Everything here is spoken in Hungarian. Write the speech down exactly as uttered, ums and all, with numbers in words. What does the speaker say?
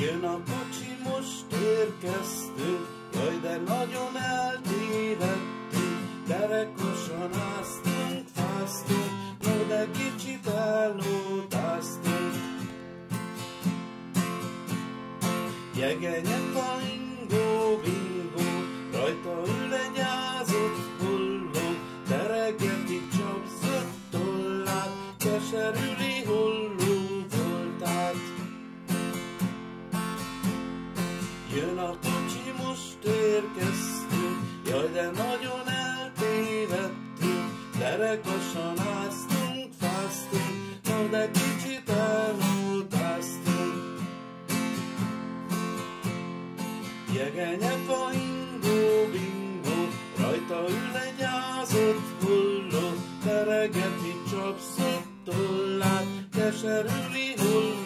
Jön a kocsi, most érkeztünk, jaj, de nagyon eltévedtünk, derekosan áztunk, fáztunk, no, de kicsit elnótáztunk. Jegenye faingó, bingó, rajta ül egy ázott holló, teregeti csapzott tollát, keserüli holló voltát. Jön a kocsi, most érkeztünk, jaj, de nagyon eltévedtünk, derekosan áztunk, fáztunk, no, de kicsit elmúltáztunk. Jegenye faingó, bingó, rajta ül egy ázott holló, teregeti csapszott tollát, keserüli holló